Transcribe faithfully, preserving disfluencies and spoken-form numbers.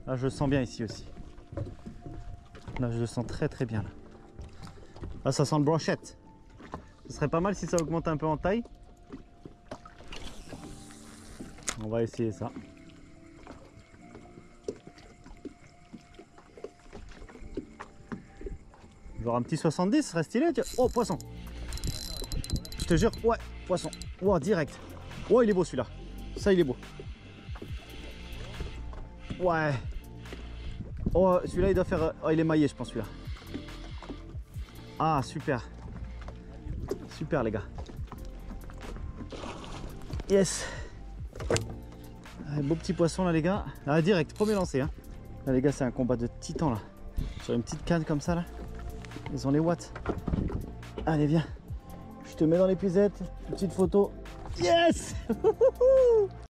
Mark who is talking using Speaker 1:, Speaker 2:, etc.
Speaker 1: Là, je le sens bien ici aussi. Là, je le sens très très bien. Là, là ça sent le brochette. Ce serait pas mal si ça augmente un peu en taille. On va essayer ça. Genre un petit soixante-dix, ce serait stylé. Tiens. Oh, poisson. Je te jure, ouais, poisson. Oh, direct. Oh, il est beau celui-là. Ça, il est beau. Ouais. Oh, celui-là, il doit faire... Oh, il est maillé, je pense, celui-là. Ah, super. Super, les gars. Yes. Un beau petit poisson, là, les gars. Ah, direct, premier lancé. Hein. Là, les gars, c'est un combat de titan, là. Sur une petite canne comme ça, là. Ils ont les watts. Allez, viens. Je te mets dans l'épuisette. Petite photo. Yes.